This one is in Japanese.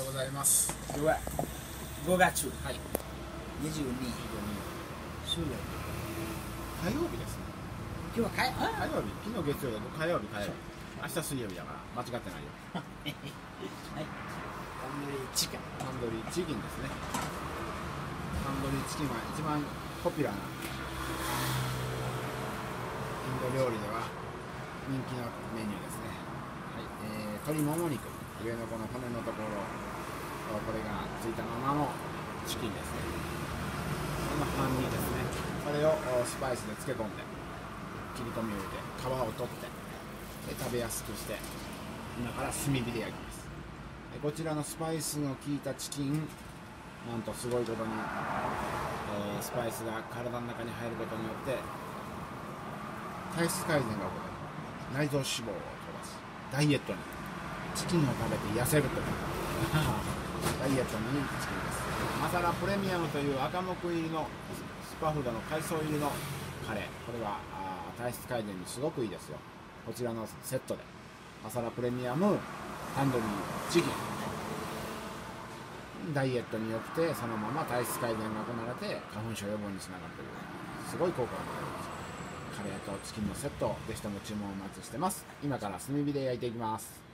ございます。 今日は5月はい。 22週曜日。 火曜日ですね。 今日は火曜日。昨日月曜日、火曜日。明日水曜日だから間違ってないよ。 はい。タンドリーチキン。 タンドリーチキンですね。タンドリーチキンは一番ポピュラーなインド料理では人気のメニューですね。はい。鶏もも肉、上のこの骨のところ、これがついたままのチキンですね。この半身ですね。それをスパイスで漬け込んで切り込みを入れて皮を取ってで食べやすくして今から炭火で焼きます。でこちらのスパイスの効いたチキン、なんとすごいことに、スパイスが体の中に入ることによって体質改善が起こる、内臓脂肪を飛ばしダイエットに、チキンを食べて痩せるというダイエットにいいチキンです。マサラプレミアムという赤木入りのスパフードの海藻入りのカレー、これは体質改善にすごくいいですよ。こちらのセットでマサラプレミアムタンドリーチキン、ダイエットによくてそのまま体質改善が行われて花粉症予防につながるというすごい効果がございます。カレーとチキンのセット、ぜひとも注文をお待ちしてます。今から炭火で焼いていきます。